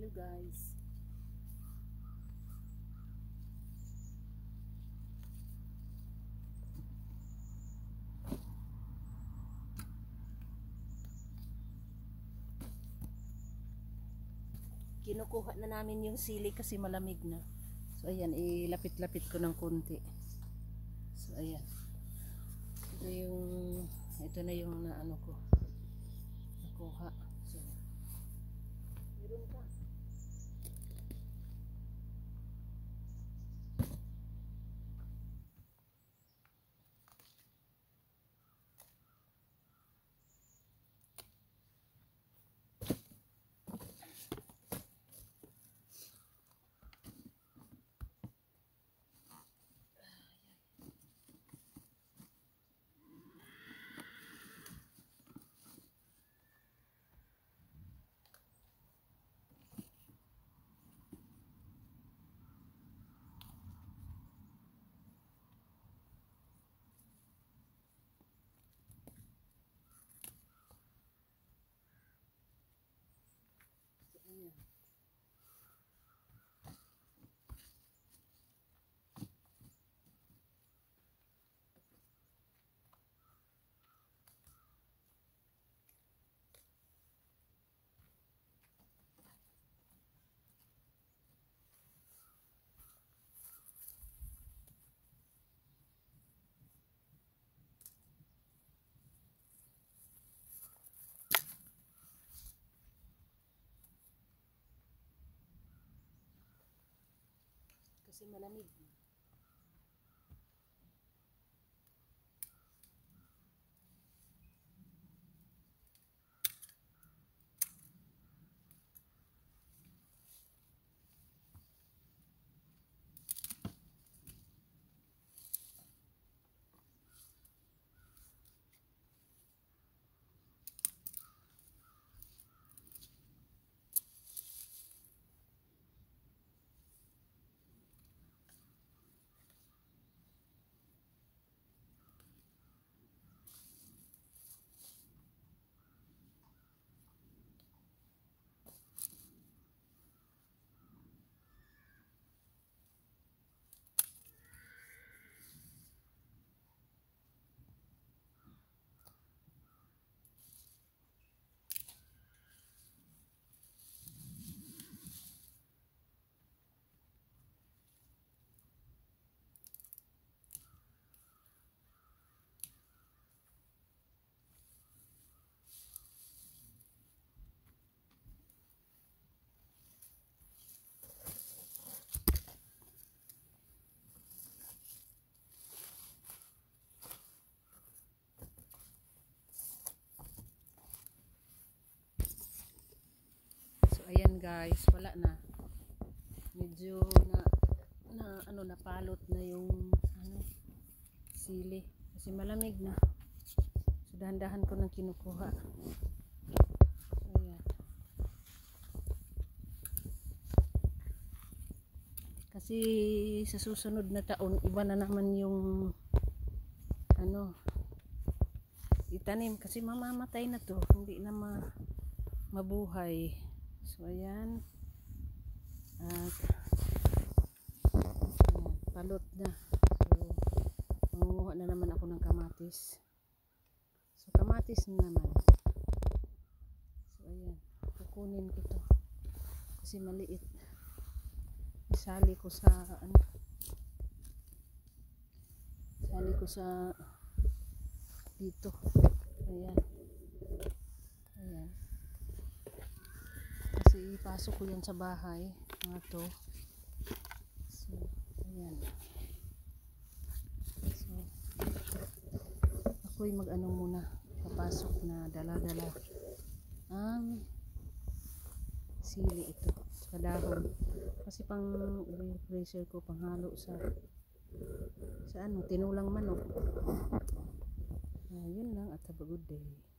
Hello guys. Kinukuha na namin yung sili kasi malamig na. So ayan, ilapit-lapit ko ng konti. So ayan. Ito na yung naano ko. Nakuha. So meron pa. Ayan. Kasi malamig. Ayan guys, wala na. Medyo napalot na yung sili kasi malamig na. So dahan-dahan ko nang kinukuha. Ayan. Kasi sa susunod na taon iba na naman yung itanim kasi mamamatay na to, hindi na mabuhay. So ayan, at palot na. So mangunguha na naman ako ng kamatis. So kamatis na naman. So ayan, kukunin ko to kasi maliit. Isali ko sa dito. Ayan. Ayan. Kasi ipasok ko yan sa bahay mga to. So ayan. So ako'y muna papasok na dala-dala ang sili ito sa dahon kasi pang pressure ko panghalo sa tinulang manok. Yun lang at have a good day.